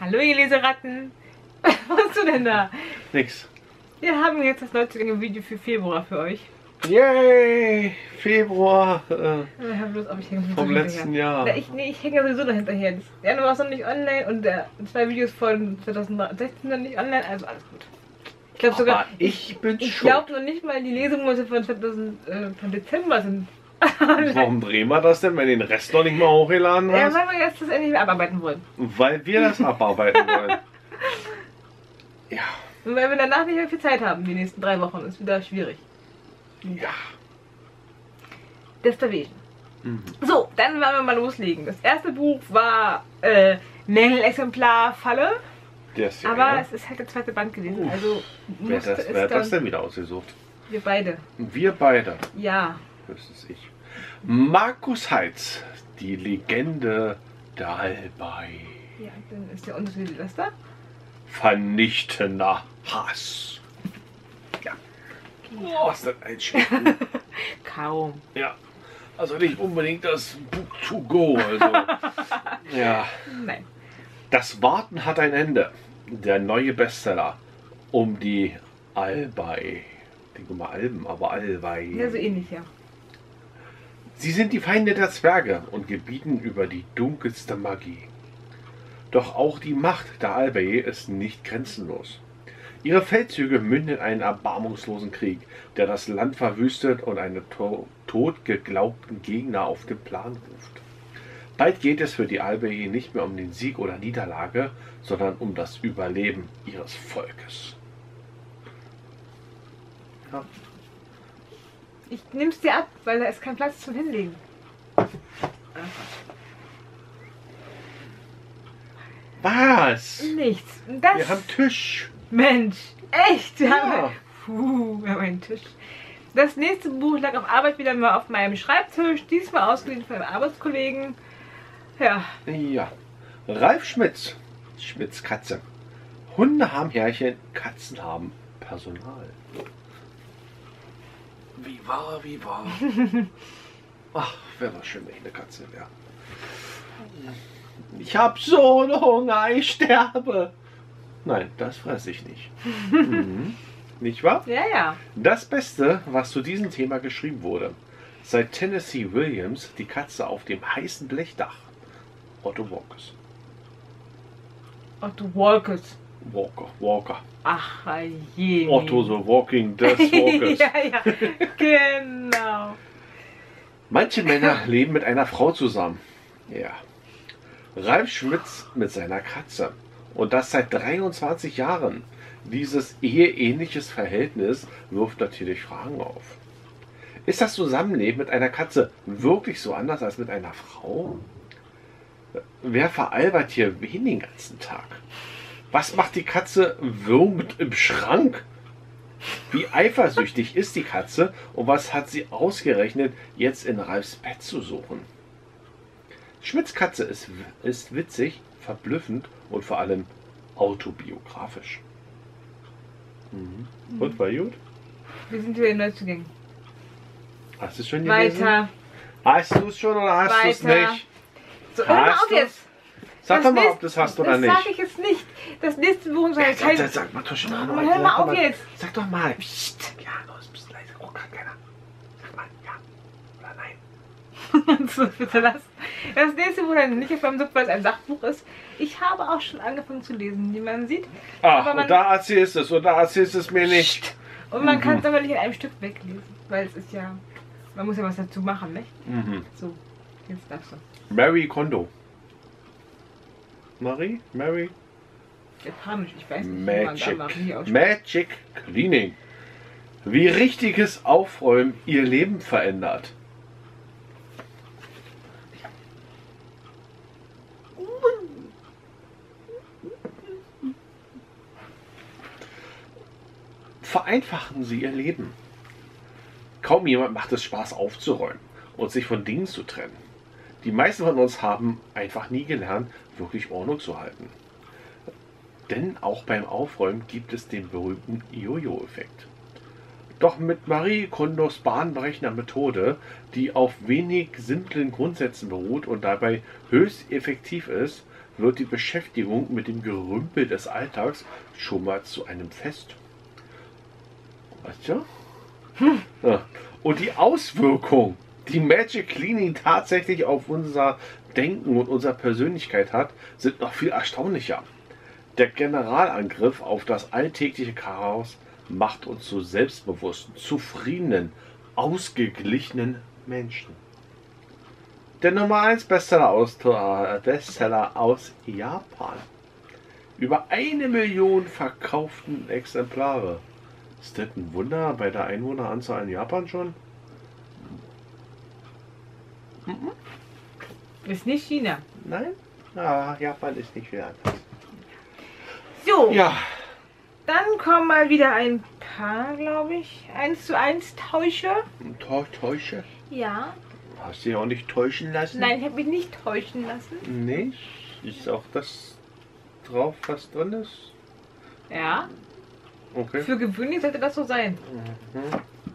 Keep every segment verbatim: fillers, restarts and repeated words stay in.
Hallo ihr Leseratten. Was machst du denn da? Nix. Wir haben jetzt das neunzigste Video für Februar für euch. Yay! Februar äh, Ich hab bloß auf, ich hänge vom letzten Jahr. Na, ich, nee, ich hänge sowieso noch hinterher. Das Januar ist noch nicht online und der, zwei Videos von zweitausendsechzehn noch nicht online, also alles gut. Ich glaube sogar, Aber ich bin ich schuld. glaube noch nicht mal, die Lesemonate von, zweitausend, äh, von Dezember sind. Warum drehen wir das denn, wenn du den Rest noch nicht mal hochgeladen Ja, hast? weil wir jetzt das endlich abarbeiten wollen. Weil wir das abarbeiten wollen. Ja. Und weil wir danach nicht mehr viel Zeit haben, die nächsten drei Wochen, ist wieder schwierig. Ja. Deswegen. Mhm. So, dann wollen wir mal loslegen. Das erste Buch war äh, Mängelexemplar Falle. Der ist ja Aber ja. es ist halt der zweite Band gewesen. Uff. Also Wer, musste das, es wer hat dann, das denn wieder ausgesucht? wir beide. Wir beide. Ja. Höchstens ich. Markus Heitz, die Legende der Albei. Ja, dann ist der Untertitel das da. Vernichtender Hass. Ja. Oh, was denn ein Schrecken. Kaum. Ja. Also nicht unbedingt das Book to go. Also. Ja. Nein. Das Warten hat ein Ende. Der neue Bestseller um die Albei. Ich denke mal Alben, aber Albei. Ja, so ähnlich, ja. Sie sind die Feinde der Zwerge und gebieten über die dunkelste Magie. Doch auch die Macht der Albei ist nicht grenzenlos. Ihre Feldzüge münden in einen erbarmungslosen Krieg, der das Land verwüstet und einen to tot geglaubten Gegner auf den Plan ruft. Bald geht es für die Albei nicht mehr um den Sieg oder Niederlage, sondern um das Überleben ihres Volkes. Ja. Ich nehm's dir ab, weil da ist kein Platz zum Hinlegen. Was? Nichts. Das, Wir haben Tisch. Mensch, echt? Wir, Ja. haben, puh, wir haben einen Tisch. Das nächste Buch lag auf Arbeit wieder mal auf meinem Schreibtisch. Diesmal ausgeliehen von einem Arbeitskollegen. Ja. Ja. Ralf Schmitz. Schmitz Katze. Hunde haben Härchen, Katzen haben Personal. Wie wahr, wie wahr. Ach, wäre das schön, wenn ich eine Katze wäre. Ich hab so einen Hunger, ich sterbe. Nein, das fresse ich nicht. Mhm. Nicht wahr? Ja, ja. Das Beste, was zu diesem Thema geschrieben wurde. Seit Tennessee Williams die Katze auf dem heißen Blechdach. Otto Walkers. Otto Walkers. Walker, Walker. Ach, je. Otto the Walking Dead Walkers. ja, ja, genau. Manche Männer leben mit einer Frau zusammen. Ja. Ralf Schmitz mit seiner Katze. Und das seit dreiundzwanzig Jahren. Dieses eheähnliches Verhältnis wirft natürlich Fragen auf. Ist das Zusammenleben mit einer Katze wirklich so anders als mit einer Frau? Wer veralbert hier wen den ganzen Tag? Was macht die Katze würgend im Schrank? Wie eifersüchtig ist die Katze und was hat sie ausgerechnet, jetzt in Ralfs Bett zu suchen? Schmitz Katze ist, ist witzig, verblüffend und vor allem autobiografisch. Mhm. Und, war gut? Wir sind wieder in Neuzugängen. Hast du es schon gelesen? Weiter. Hast du es schon oder hast du es Weiter. nicht? So, hör mal Hast auf du's? jetzt. Sag Das doch mal, nächste- ob du es hast oder Das nicht. sage ich jetzt nicht. Das nächste Buch soll Ja, kein... sag, sag mal doch schon mal. Mann, hör mal Sag auf jetzt. Sag doch mal. Psst. Ja, los, bist leise. Guck kann keiner. Sag mal, ja oder nein. so, bitte lass. Das nächste Buch dann nicht auf meinem Sitz, weil es ein Sachbuch ist. Ich habe auch schon angefangen zu lesen, wie man sieht. Ach, Aber man- und da erzählst du es und da erzählst du es mir nicht. Und man Mhm. kann es aber nicht in einem Stück weglesen, weil es ist ja... Man muss ja was dazu machen, nicht? Mhm. So, jetzt darfst du. Mary Kondo. Marie? Mary? Japanisch, ich weiß nicht, wie man da Magic. Marie ausspricht. Magic Cleaning. Wie richtiges Aufräumen ihr Leben verändert. Vereinfachen Sie Ihr Leben. Kaum jemand macht es Spaß aufzuräumen und sich von Dingen zu trennen. Die meisten von uns haben einfach nie gelernt, wirklich Ordnung zu halten. Denn auch beim Aufräumen gibt es den berühmten Jojo-Effekt. Doch mit Marie Kondos bahnbrechender Methode, die auf wenig simplen Grundsätzen beruht und dabei höchst effektiv ist, wird die Beschäftigung mit dem Gerümpel des Alltags schon mal zu einem Fest. Weißt du? Hm. Ja. Und die Auswirkung, die Magic Cleaning tatsächlich auf unser Denken und unsere Persönlichkeit hat, sind noch viel erstaunlicher. Der Generalangriff auf das alltägliche Chaos macht uns zu selbstbewussten, zufriedenen, ausgeglichenen Menschen. Der Nummer eins Bestseller aus, äh, Bestseller aus Japan. Über eine Million verkauften Exemplare. Ist das ein Wunder bei der Einwohneranzahl in Japan schon? Mhm. Ist nicht China. Nein? Ah, Japan ist nicht viel anders. So. Ja. Dann kommen mal wieder ein paar, glaube ich, eins zu eins Tausche. Täusche? Ja. Hast du dich auch nicht täuschen lassen? Nein, ich habe mich nicht täuschen lassen. Nee. Ist auch das drauf, was drin ist? Ja. Okay. Für gewöhnlich sollte das so sein. Mhm.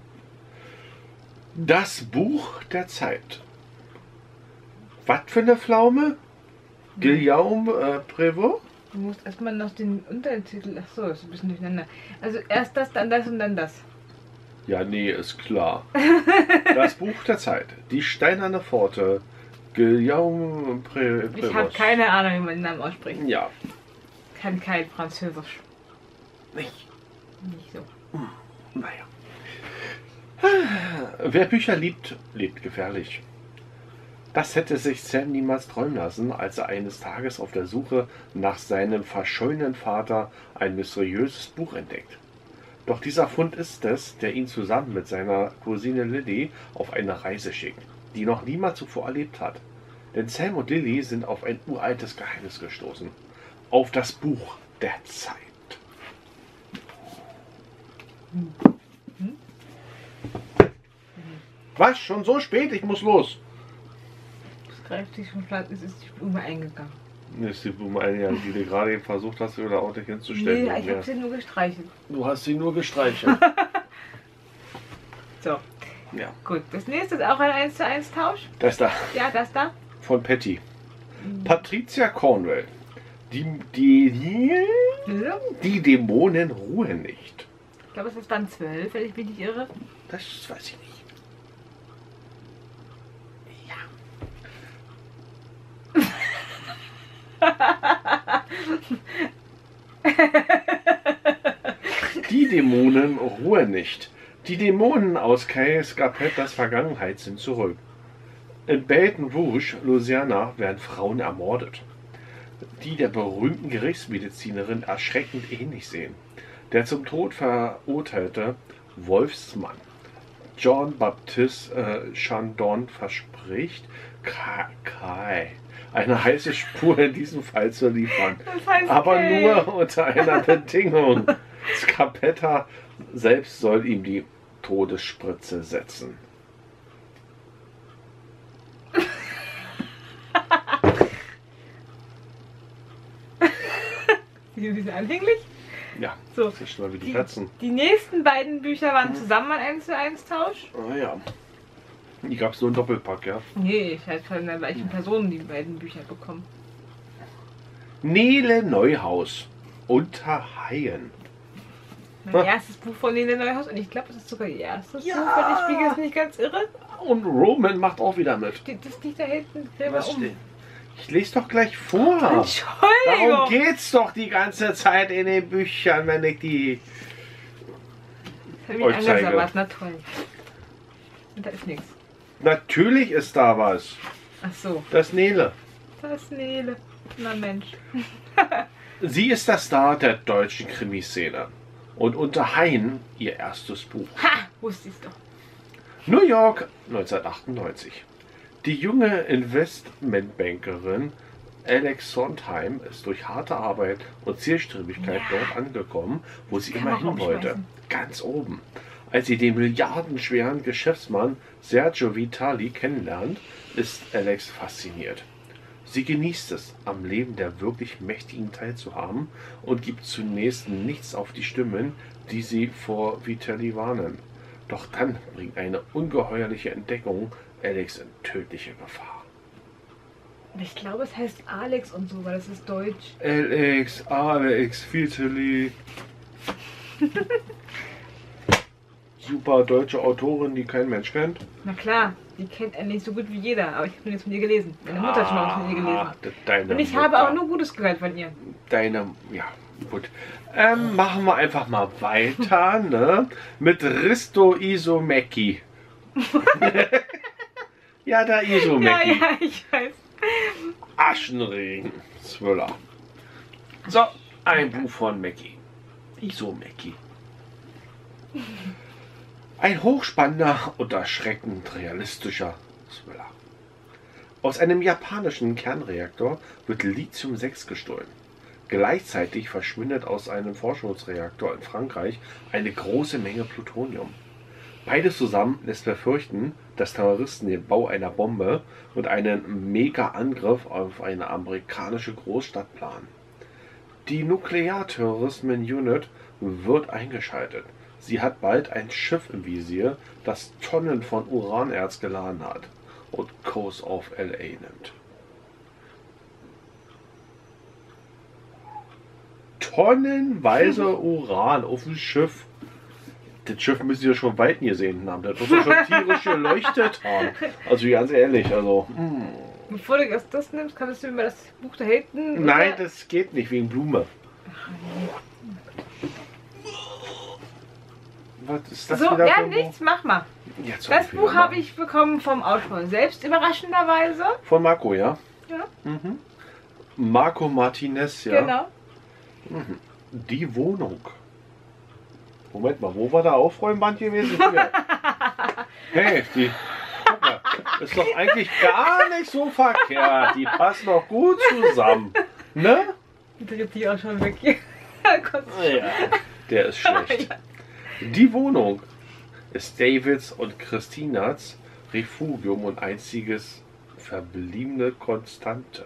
Das Buch der Zeit. Was für eine Pflaume? Guillaume äh, Prévost? Du musst erstmal noch den Untertitel. Achso, das ist ein bisschen durcheinander. Also erst das, dann das und dann das. Ja, nee, ist klar. Das Buch der Zeit. Die steinerne Pforte. Guillaume Pré Prévost. Ich habe keine Ahnung, wie man den Namen ausspricht. Ja. Kann kein Französisch. Nicht. Nicht so. Hm, naja. Wer Bücher liebt, lebt gefährlich. Das hätte sich Sam niemals träumen lassen, als er eines Tages auf der Suche nach seinem verschollenen Vater ein mysteriöses Buch entdeckt. Doch dieser Fund ist es, der ihn zusammen mit seiner Cousine Lily auf eine Reise schickt, die noch niemand zuvor erlebt hat. Denn Sam und Lily sind auf ein uraltes Geheimnis gestoßen. Auf das Buch der Zeit. Hm. Hm? Was? Schon so spät? Ich muss los. Das greift dich schon platt, es ist die Blume eingegangen. Das ist die Blume eingegangen, die du gerade eben versucht hast, wieder ordentlich hinzustellen. Nee, ich habe sie nur gestreichelt. Du hast sie nur gestreichelt. So. Ja. Gut, das nächste ist auch ein eins zu eins Tausch. Das da. Ja, das da. Von Patty. Mhm. Patricia Cornwell. Die, die, die, die Dämonen ruhen nicht. Ich glaube, es ist dann zwölf, wenn ich mich nicht irre. Das weiß ich nicht. Die Dämonen ruhen nicht. Die Dämonen aus Kay Scarpettas Vergangenheit sind zurück. In Baton Rouge, Louisiana, werden Frauen ermordet, die der berühmten Gerichtsmedizinerin erschreckend ähnlich sehen. Der zum Tod verurteilte Wolfsmann John Baptiste äh, Chandon verspricht, Kai eine heiße Spur in diesem Fall zu liefern. Das heißt aber Kay. Nur unter einer Bedingung. Scarpetta selbst soll ihm die Todesspritze setzen. Sind Sie anhänglich? Ja, So. das ist schon mal wie die Die, Katzen. die nächsten beiden Bücher waren zusammen ein eins zu eins Tausch. Ah ja. Die gab es nur einen Doppelpack, ja. Nee, ich habe von der gleichen Person die beiden Bücher bekommen. Nele Neuhaus. Unter Haien. Mein Ha. erstes Buch von Nele Neuhaus und ich glaube, es ist sogar ihr erstes Ja. Buch, wenn ich mich jetzt nicht ganz irre. Und Roman macht auch wieder mit. Steht das nicht da hinten? Dreh mal Was um. steht? Ich lese doch gleich vor. Entschuldigung. Darum geht's doch die ganze Zeit in den Büchern, wenn ich die Das habe ich euch zeige. angesammelt, na toll. Und da ist nichts. Natürlich ist da was. Ach so, Das Nele. das ist Nele. Na Mensch. Sie ist der Star der deutschen Krimiszene. Und Unter Haien ihr erstes Buch. Ha, wusste ich's doch. New York neunzehnhundertachtundneunzig. Die junge Investmentbankerin Alex Sondheim ist durch harte Arbeit und Zielstrebigkeit Ja. dort angekommen, wo sie Kann immer man hin wollte. umschmeißen. Ganz oben. Als sie den milliardenschweren Geschäftsmann Sergio Vitali kennenlernt, ist Alex fasziniert. Sie genießt es, am Leben der wirklich Mächtigen teilzuhaben und gibt zunächst nichts auf die Stimmen, die sie vor Vitali warnen. Doch dann bringt eine ungeheuerliche Entdeckung Alex in tödliche Gefahr. Ich glaube, es heißt Alex und so, weil das ist deutsch. Alex, Alex, Vitali. Super deutsche Autorin, die kein Mensch kennt. Na klar, die kennt er nicht so gut wie jeder, aber ich habe jetzt von ihr gelesen. Meine Mutter hat schon mal was von ihr gelesen. Deine Und ich Mutter. habe auch nur Gutes gehört von ihr. Deine, ja, gut. Ähm, machen wir einfach mal weiter, ne? Mit Risto Isomeki. Ja, da Isomeki. Ja, ja, ich weiß. Aschenregen, Thriller. So, ein Buch von Mackie. Isomeki. Ein hochspannender und erschreckend realistischer Thriller. Aus einem japanischen Kernreaktor wird Lithium sechs gestohlen. Gleichzeitig verschwindet aus einem Forschungsreaktor in Frankreich eine große Menge Plutonium. Beides zusammen lässt befürchten, dass Terroristen den Bau einer Bombe und einen Mega-Angriff auf eine amerikanische Großstadt planen. Die Nuklearterrorismen-Unit wird eingeschaltet. Sie hat bald ein Schiff im Visier, das Tonnen von Uranerz geladen hat und Kurs auf L A nimmt. Tonnenweise Uran auf dem Schiff. Das Schiff müsst ihr schon weit gesehen haben. Das muss ja schon tierisch geleuchtet haben. Also ganz ehrlich, also. Mm. Bevor du erst das nimmst, kannst du mir das Buch da hinten... Nein, das geht nicht, wegen Blume. Was ist das so, wieder ja, für ein nichts, mach mal. Buch? Jetzt Das wieder Buch mal. habe ich bekommen vom Autor selbst, überraschenderweise. Von Marco, ja? Ja. Mhm. Marco Martinez, ja? Genau. Mhm. Die Wohnung. Moment mal, wo war der Aufräumband gewesen? Hier. Hey, die. Guck mal, ist doch eigentlich gar nicht so verkehrt. Die passen doch gut zusammen. Ne? Die dreht die auch schon weg hier. Ja, der ist schlecht. Die Wohnung ist Davids und Christinas Refugium und einziges verbliebene Konstante.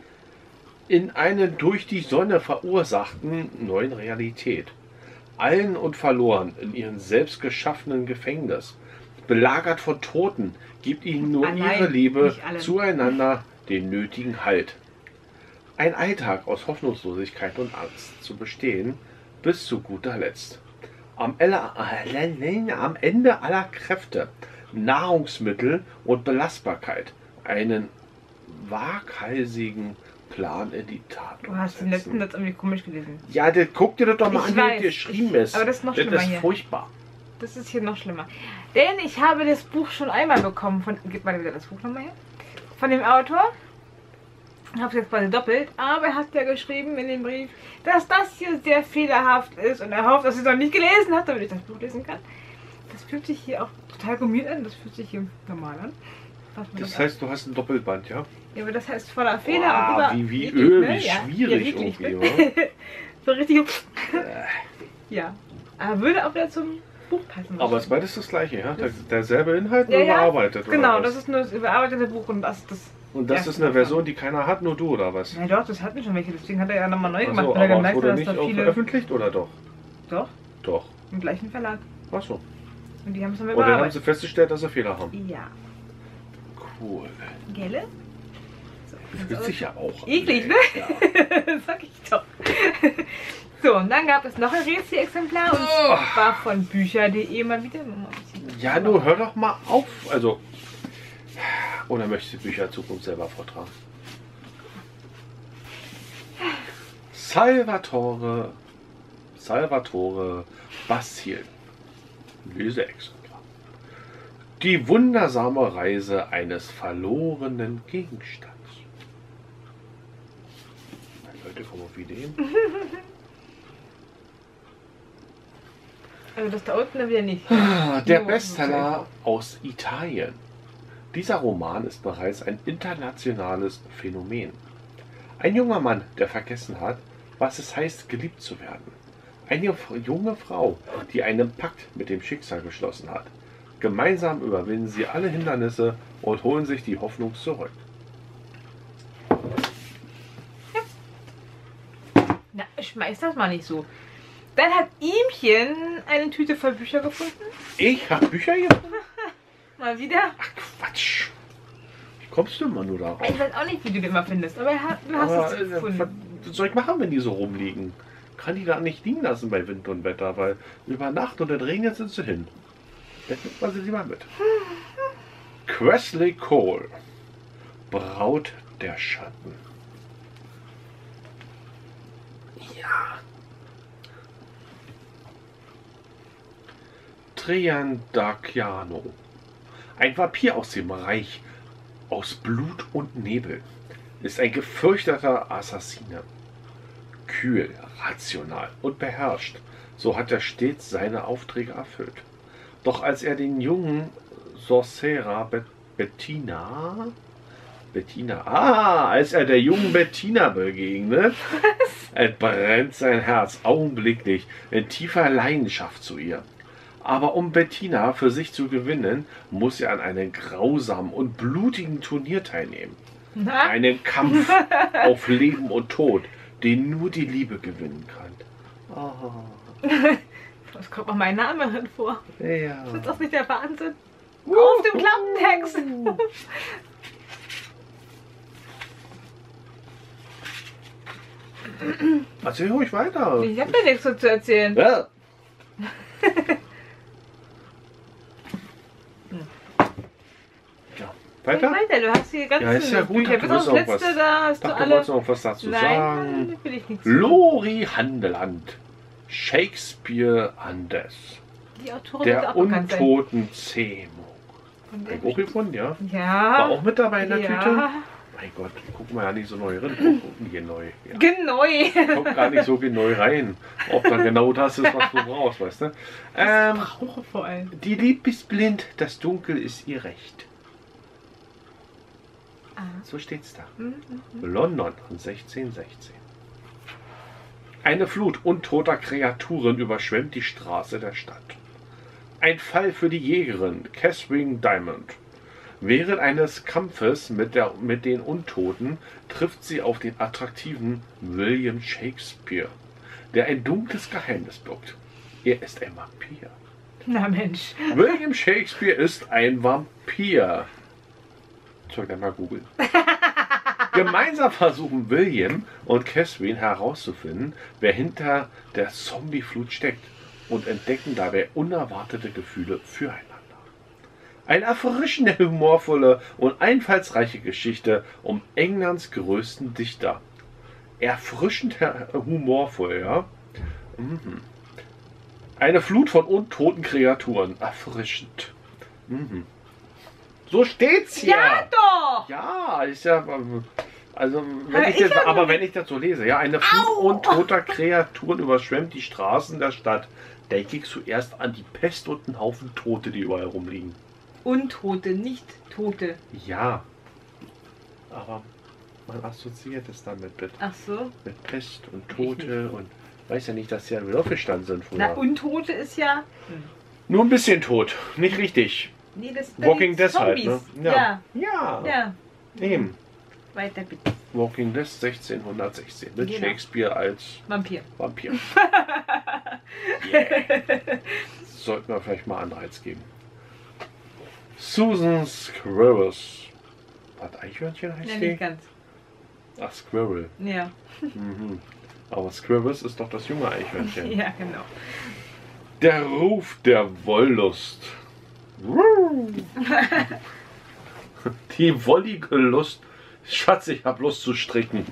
In einer durch die Sonne verursachten neuen Realität. Allen und verloren in ihrem selbst geschaffenen Gefängnis. Belagert von Toten, gibt ihnen nur Allein, ihre Liebe nicht alle. zueinander den nötigen Halt. Ein Alltag aus Hoffnungslosigkeit und Angst zu bestehen, bis zu guter Letzt. Am, Ella, am Ende aller Kräfte, Nahrungsmittel und Belastbarkeit einen waghalsigen Plan in die Tat Du hast den umsetzen. letzten Satz irgendwie komisch gelesen. Ja, das, guck dir das doch mal Ich an, wie weiß, das geschrieben ich- ist. aber das ist noch das schlimmer ist hier. furchtbar. Das ist hier noch schlimmer. Denn ich habe das Buch schon einmal bekommen von... Gib mal wieder das Buch nochmal her. Von dem Autor. Ich habe es jetzt quasi doppelt. Aber er hat ja geschrieben in dem Brief, dass das hier sehr fehlerhaft ist. Und er hofft, dass ich es noch nicht gelesen hat, damit ich das Buch lesen kann. Das fühlt sich hier auch total gummiert an. Das fühlt sich hier normal an. Fass mal Das an. heißt, du hast ein Doppelband, ja? Ja, aber das heißt voller Fehler Boah, und über... wie, wie eklig, Öl, ne? wie Ja, schwierig ja, eklig, irgendwie, ne? So richtig... Äh, Ja. Aber würde auch wieder zum Buch passen. Aber es ist beides das gleiche, ja? Der, derselbe Inhalt, Ja, nur ja, überarbeitet, Genau, oder was? das ist nur das überarbeitete Buch und das das. Und das erste ist eine davon. Version, die keiner hat, nur du, oder was? Ja doch, das hatten schon welche, deswegen hat er ja nochmal neu Ach gemacht, so, weil er aber es gemerkt wurde hat, dass nicht da auch viele... veröffentlicht, oder doch? Doch, Doch. im gleichen Verlag. Achso. Und die haben es dann Und dann haben überarbeitet. sie festgestellt, dass sie Fehler haben. Ja. Cool. Gelle? So, Fühlt sich ja auch an. eklig, ne? Ja. Sag ich doch. So, und dann gab es noch ein Rätsel-Exemplar und Oh. zwar von bücher punkt de mal wieder. Ja, nur hör doch mal auf. Also. Oder möchtest du Bücher Zukunft selber vortragen? Salvatore. Salvatore Bastil. Leseexemplar. Die wundersame Reise eines verlorenen Gegenstands. Leute kommen auf Ideen. Also das da unten dann wieder nicht. Der Jo, Bestseller aus Italien. Dieser Roman ist bereits ein internationales Phänomen. Ein junger Mann, der vergessen hat, was es heißt, geliebt zu werden. Eine junge Frau, die einen Pakt mit dem Schicksal geschlossen hat. Gemeinsam überwinden sie alle Hindernisse und holen sich die Hoffnung zurück. Na, schmeiß das mal nicht so. Dann hat Ihmchen eine Tüte voll Bücher gefunden. Ich habe Bücher gefunden? Mal wieder. Ach Quatsch. Ich kommst du immer nur darauf? Ich weiß auch nicht, wie du den immer findest, aber er hat- du hast Aber, es äh, gefunden. was soll ich machen, wenn die so rumliegen? Kann die da nicht liegen lassen bei Wind und Wetter, weil über Nacht und es regnet sind sie hin. Dann nimmt man sie lieber mit. Kresley Cole, Braut der Schatten. Ja. Trian Daciano, ein Vampir aus dem Reich aus Blut und Nebel, ist ein gefürchteter Assassine. Kühl, rational und beherrscht, so hat er stets seine Aufträge erfüllt. Doch als er den jungen Sorcera Bet Bettina, Bettina, ah, als er der jungen Bettina begegnet, entbrennt sein Herz augenblicklich in tiefer Leidenschaft zu ihr. Aber um Bettina für sich zu gewinnen, muss er an einem grausamen und blutigen Turnier teilnehmen. Na? Einen Kampf auf Leben und Tod, den nur die Liebe gewinnen kann. Oh. Das kommt mal mein Name drin vor. Ja. Ist das nicht der Wahnsinn? Auf dem Klappentext. Erzähl ruhig weiter. Ich hab dir nichts so zu erzählen. Ja. Ja. Weiter? Weiter, du hast die ganzen Ja, ist ja gut, Bücher. du Bis willst aufs auch letzte was- da hast Ach, du du alle. wolltest noch was dazu Nein, sagen. nein, will ich nicht. Lori Handeland, Shakespeare Andes, Die Autorin wird der auch bekannt sein. untoten Zähmung. Von Ein der- Hochgefunden, ja? Ja. War auch mit dabei in der Tüte? Ja. Mein Gott, gucken wir ja nicht so neu rein. Gucken hier neu. Ja. Genau. Kommt gar nicht so genau rein. Ob da genau das ist, was du brauchst, weißt du? Ähm, Brauche vor allem. die Liebe ist blind, das Dunkel ist ihr Recht. Ah. So steht's da. Mhm. London sechzehnhundertsechzehn. Eine Flut untoter Kreaturen überschwemmt die Straße der Stadt. Ein Fall für die Jägerin Catherine Diamond. Während eines Kampfes mit, der, mit den Untoten trifft sie auf den attraktiven William Shakespeare, der ein dunkles Geheimnis birgt. Er ist ein Vampir. Na Mensch. William Shakespeare ist ein Vampir. Soll ich dann mal googeln. Gemeinsam versuchen William und Catherine herauszufinden, wer hinter der Zombieflut steckt und entdecken dabei unerwartete Gefühle füreinander. Eine erfrischende, humorvolle und einfallsreiche Geschichte um Englands größten Dichter. Erfrischend humorvoll, ja? Mhm. Eine Flut von untoten Kreaturen. Erfrischend. Mhm. So steht's hier. Ja, doch. Ja, ist ja. ähm, Also, wenn Aber ich ich das, hab- aber wenn ich das so lese, ja, eine Flut Au. untoter Kreaturen überschwemmt die Straßen der Stadt. Denke ich zuerst an die Pest und einen Haufen Tote, die überall rumliegen. Untote, nicht Tote. Ja. Aber man assoziiert es damit mit, Ach so. mit Pest und Tote und weiß ja nicht, dass sie ja wieder aufgestanden sind früher. Na, Untote ist ja. Nur ein bisschen tot, nicht richtig. Nee, das Walking die Dead halt, ne? Zombies. Ja. Ja. Ja. Eben. Weiter bitte. Walking Dead sechzehnhundertsechzehn mit Genau. Shakespeare als Vampir. Vampir. Yeah. Sollten wir vielleicht mal Anreiz geben. Susan Squirrels. Was, Eichhörnchen heißt Ja, die? nicht ganz. Ach, Squirrel. Ja. Mhm. Aber Squirrels ist doch das junge Eichhörnchen. Ja, genau. Der Ruf der Wollust. Die wollige Lust. Schatz, ich hab Lust zu stricken.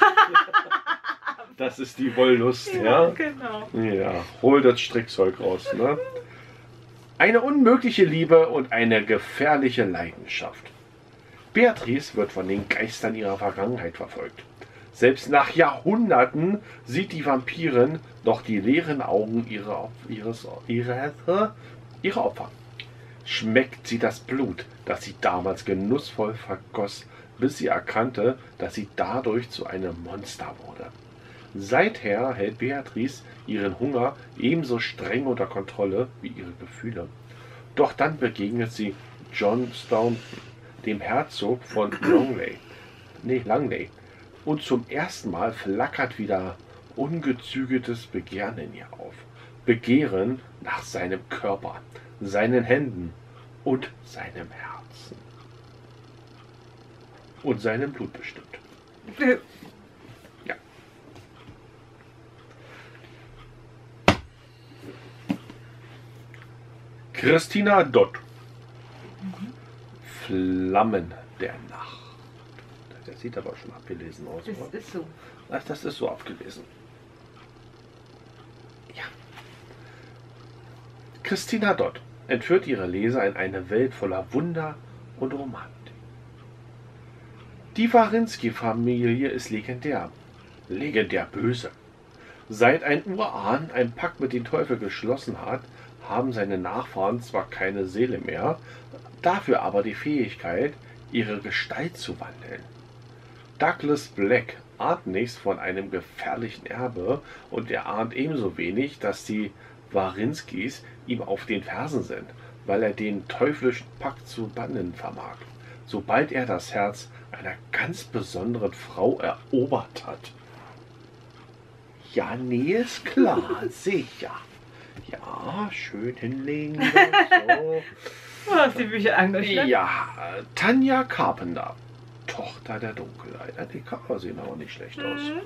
Das ist die Wollust, ja? Genau. Ja, hol das Strickzeug raus, ne? Eine unmögliche Liebe und eine gefährliche Leidenschaft. Beatrice wird von den Geistern ihrer Vergangenheit verfolgt. Selbst nach Jahrhunderten sieht die Vampirin noch die leeren Augen ihrer, ihres, ihrer, ihrer Opfer. Schmeckt sie das Blut, das sie damals genussvoll vergoss, bis sie erkannte, dass sie dadurch zu einem Monster wurde. Seither hält Beatrice ihren Hunger ebenso streng unter Kontrolle wie ihre Gefühle. Doch dann begegnet sie John Staunton, dem Herzog von Longley, nee, Langley, und zum ersten Mal flackert wieder ungezügeltes Begehren in ihr auf. Begehren nach seinem Körper, seinen Händen und seinem Herzen. und seinem Blut bestimmt. Ja. Christina Dodd. Mhm. Flammen der Nacht. Der sieht aber schon abgelesen aus. Das oder? ist so. Ach, das ist so abgelesen. Ja. Christina Dodd entführt ihre Leser in eine Welt voller Wunder und Romantik. Die Wawrinski-Familie ist legendär. Legendär böse. Seit ein Urahn einen Pakt mit dem Teufel geschlossen hat, haben seine Nachfahren zwar keine Seele mehr, dafür aber die Fähigkeit, ihre Gestalt zu wandeln. Douglas Black ahnt nichts von einem gefährlichen Erbe und er ahnt ebenso wenig, dass die Wawrinskis ihm auf den Fersen sind, weil er den teuflischen Pakt zu bannen vermag, sobald er das Herz einer ganz besonderen Frau erobert hat. Ja, nee, ist klar, sicher. Ja, schön hinlegen. So. Du hast die Bücher angeschnitten. Ja, Tanja Carpenter, Tochter der Dunkelheit. Die Cover sehen aber nicht schlecht aus. Mhm.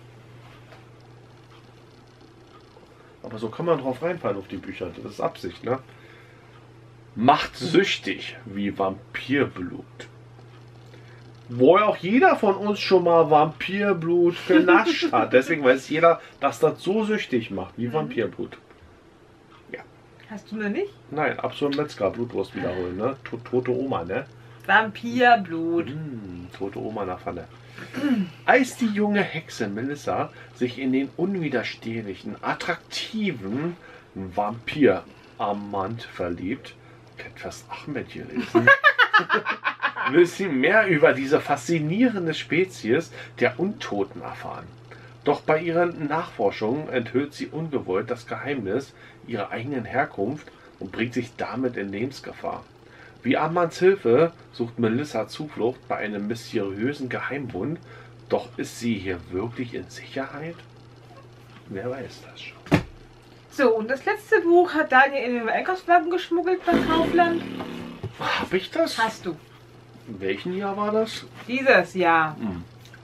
Aber so kann man drauf reinfallen auf die Bücher. Das ist Absicht, ne? Macht süchtig wie Vampirblut. Wo ja auch jeder von uns schon mal Vampirblut genascht hat. Deswegen weiß jeder, dass das so süchtig macht wie Vampirblut. Ja. Hast du noch nicht? Nein, absolut Metzger, Blutwurst wiederholen, ne? Tote Oma, ne? Vampirblut. Mm, tote Oma in der Pfanne. Als die junge Hexe Melissa sich in den unwiderstehlichen, attraktiven Vampir Amand verliebt, kennt fast Ahmed gelesen, will sie mehr über diese faszinierende Spezies der Untoten erfahren. Doch bei ihren Nachforschungen enthüllt sie ungewollt das Geheimnis ihrer eigenen Herkunft und bringt sich damit in Lebensgefahr. Wie Amands Hilfe sucht Melissa Zuflucht bei einem mysteriösen Geheimbund, doch ist sie hier wirklich in Sicherheit? Wer weiß das schon. So, und das letzte Buch hat Daniel in den Einkaufswagen geschmuggelt bei Kaufland. Hab ich das? Hast du. In welchem Jahr war das? Dieses Jahr. Hm.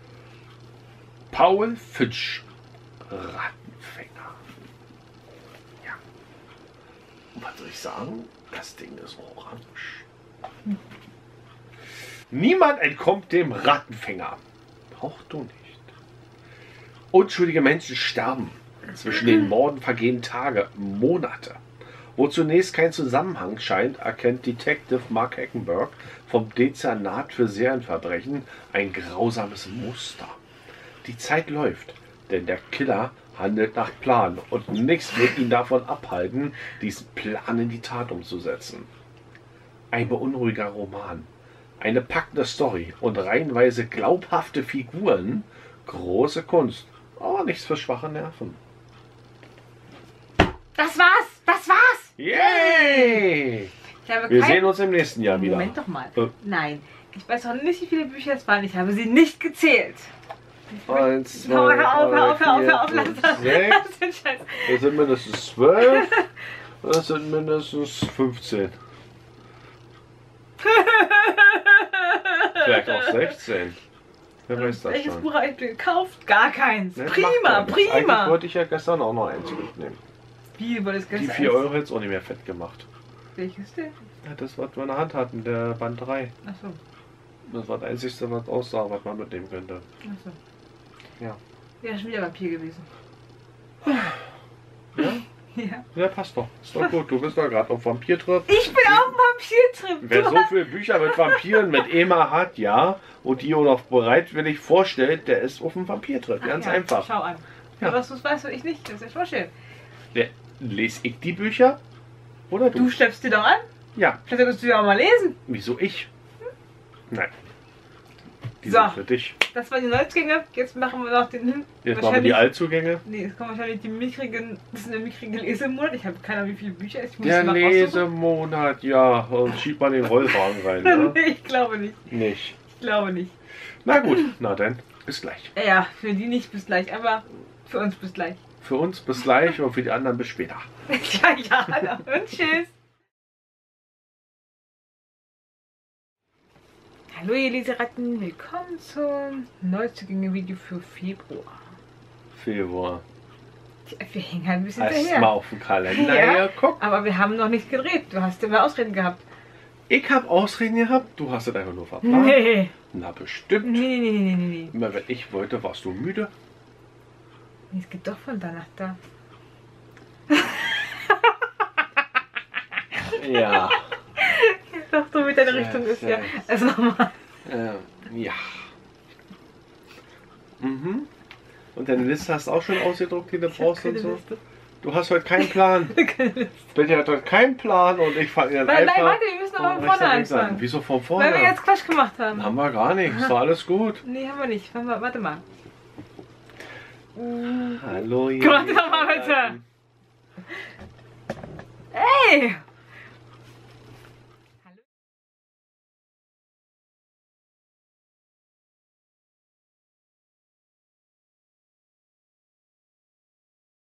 Paul Fitsch, Rattenfänger. Ja. Und was soll ich sagen? Das Ding ist orange. Hm. Niemand entkommt dem Rattenfänger. Auch du nicht. Unschuldige Menschen sterben. Zwischen den Morden vergehen Tage, Monate. Wo zunächst kein Zusammenhang scheint, erkennt Detective Mark Heckenberg vom Dezernat für Serienverbrechen ein grausames Muster. Die Zeit läuft, denn der Killer handelt nach Plan und nichts wird ihn davon abhalten, diesen Plan in die Tat umzusetzen. Ein beunruhigender Roman, eine packende Story und reihenweise glaubhafte Figuren, große Kunst, aber nichts für schwache Nerven. Das war's! Das war's! Yay! Ich habe Wir kein... sehen uns im nächsten Jahr wieder. Moment doch mal. Äh. Nein. Ich weiß auch nicht, wie viele Bücher es waren. Ich habe sie nicht gezählt. Eins, zwei, Hör auf, hör auf, hör auf, hör auf, drei, lass vier, das. sechs. Das ist ein Scheiß. Das sind mindestens zwölf. Das sind mindestens fünfzehn. Vielleicht auch sechzehn. Wer weiß das Welches schon. Buch habe ich gekauft? Gar keins. Ne, macht Prima, ja nichts. Eigentlich prima. wollte ich ja gestern auch noch eins mitnehmen. Wie, wurde es Die gestern? vier Euro jetzt auch nicht mehr fett gemacht. Welches denn? Ja, das, was wir in der Hand hatten, der Band drei. Achso, Das war das Einzige, was aussah, was man mitnehmen könnte. achso. Ja. Ja, schon wieder Vampir gewesen. Ja? Ja. Ja, passt doch. Ist doch gut. Du bist doch gerade auf Vampirtrip. Ich bin auf dem Vampirtrip. Wer Du so hast- viele Bücher mit Vampiren mit Ema hat, ja, und die auch noch bereitwillig vorstellt, der ist auf dem Vampirtrip. Ach Ganz ja, einfach. Schau an. Ja. Ja. Was du weißt, und ich nicht. Das ist ja schon schön. Der, lese ich die Bücher? Oder du? Du schleppst die doch an. Ja. Vielleicht solltest du die auch mal lesen. Wieso ich? Nein. Die So. sind für dich. Das waren die Neuzugänge. Jetzt machen wir noch den. Jetzt machen wir die wahrscheinlich- Allzugänge. Nee, jetzt kommen wahrscheinlich die mickrigen. Das ist eine mickrige Lesemonat. Ich habe keine Ahnung, wie viele Bücher. Ich muss Der mal raussuchen. Lesemonat, ja. Und schiebt man den Rollwagen rein, ne? Nee, ich glaube nicht. Nicht. Ich glaube nicht. Na gut, na dann, bis gleich. Ja, ja, für die nicht bis gleich, aber für uns bis gleich. Für uns bis gleich und für die anderen bis später. Ja, ja, und tschüss. Hallo ihr Leseratten, willkommen zum Neuzugänge-Video für Februar. Februar. Tja, wir hängen halt ein bisschen Hast hinterher. mal auf den Kalender Ja, ja, guck. aber wir haben noch nicht gedreht. Du hast immer Ausreden gehabt. Ich habe Ausreden gehabt, du hast es einfach nur verplant. Nee. Na bestimmt. Nee, nee, nee, nee, nee, nee. Immer wenn ich wollte, warst du müde. Nee, es geht doch von da nach da. Ja. Doch, so mit deiner Richtung ist ja. Also nochmal. Ähm, ja. Mhm. Und deine Liste hast du auch schon ausgedruckt, die du brauchst und so? Liste. Du hast heute keinen Plan. Keine Liste. Bitte hat heute keinen Plan und ich fange dann Nein, einfach... nein, warte, wir müssen aber von von vorne rechts nach links an. anfangen. Wieso von vorne? Weil wir jetzt Quatsch gemacht haben. Haben wir gar nicht. Ist doch alles gut. Nee, haben wir nicht. Warte mal. Warte mal. Hallo, ihr Warte doch mal bitte. Ey!